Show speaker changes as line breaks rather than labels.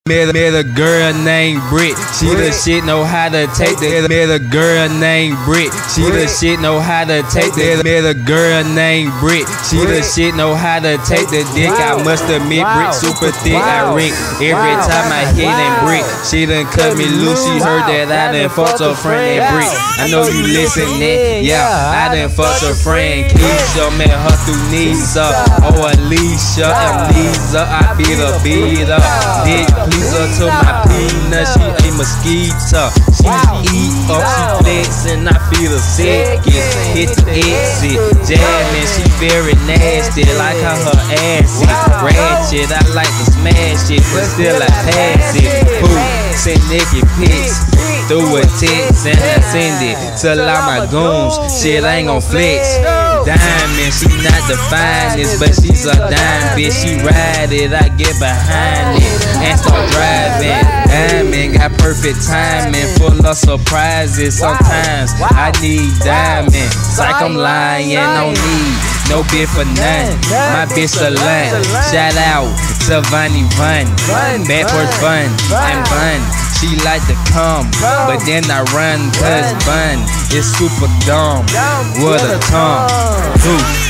Met a girl named Britt. She the shit, know how to take the. Met a girl named Britt. She the shit, know how to take the. Met a girl named Britt. She the shit, know how to take the dick. I must admit, Britt super thick. I rink every time I hit and Britt. She done cut me loose. She heard that I done fucked her friend and Britt. I know you listening, yeah. I done fucked her friend Keisha. Met her through Nisa. Oh, Alicia, Amnesia. I beat her. Dick pleaser to my peanut. She a mosquito. She eat up, she flex, and I feel her sickest. Hit the exit, jamming. She very nasty, like how her ass is ratchet. I like to smash it, but still I pass it. Who send naked pics through a text and I send it to all my goons. Shit, I ain't gon' flex. Diamond, she not the finest, but she's a dime bitch. She ride it, I get behind it and start driving. Diamond got perfect timing, full of surprises. Sometimes I need diamond, like I'm lying, don't need no bitch for none. My bitch a lunch. Shout out to Vonnie Vun, backwards Vun and Vun. She like to come, but then I run cause Bun is super dumb with a tongue.